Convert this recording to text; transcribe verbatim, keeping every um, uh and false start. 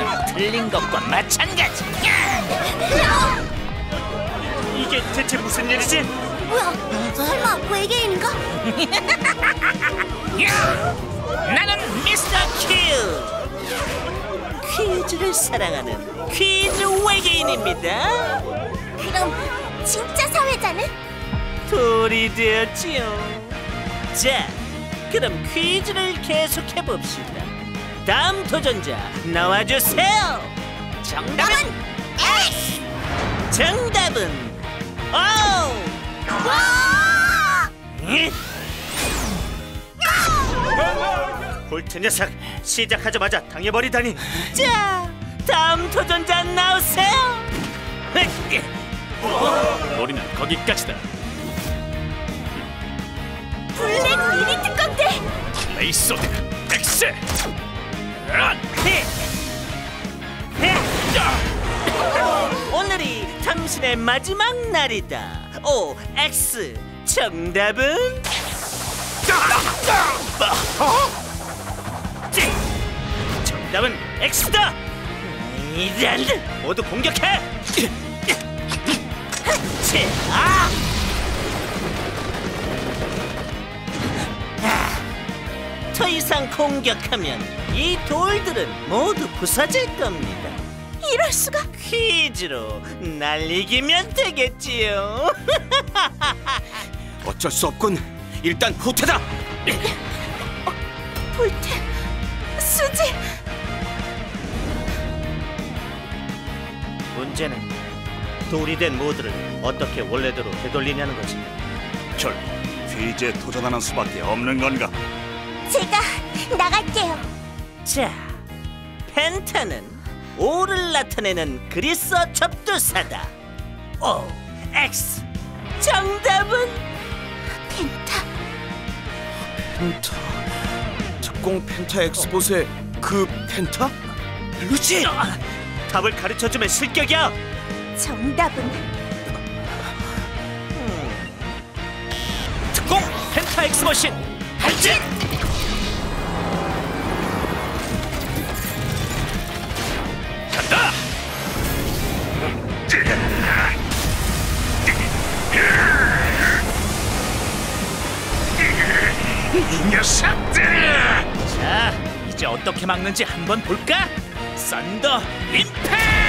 틀린 것과 마찬가지. 이게 대체 무슨 일이지? 뭐야? 설마 외계인인가? 나는 미스터 킬! 퀴즈를 사랑하는 퀴즈 외계인입니다. 그럼 진짜 사회자는? 돌이 되었지요. 자, 그럼 퀴즈를 계속해봅시다. 다음 도전자 나와주세요. 정답은 X! 정답은 O! 와! 볼트 녀석, 시작하자마자 당해버리다니. 자, 다음 도전자 나오세요. 놀이는 거기까지다. 블랙 미니 특공대! 레이소드 X! 오늘이 당신의 마지막 날이다. 오, X. 정답은? 정답은 X다. 이런, 모두 공격해. 아! 더 이상 공격하면 이 돌들은 모두 부서질 겁니다. 이럴 수가? 퀴즈로 날 이기면 되겠지요. 어쩔 수 없군. 일단 후퇴다. 볼트, 수지. 문제는 돌이 된 모두를 어떻게 원래대로 되돌리냐는 거지. 결국 퀴즈에 도전하는 수밖에 없는 건가? 제가 나갈게요. 자, 펜타는 오를 나타내는 그리스어 접두사다. O, X. 정답은? 펜타. 펜타. 특공 펜타 엑스봇의 그 펜타? 루시! 아, 답을 가르쳐주면 실격이야. 정답은? 음. 특공 펜타 엑스머신 할진! 간다! 이 녀석들! 자, 이제 어떻게 막는지 한번 볼까? 썬더 임팩트!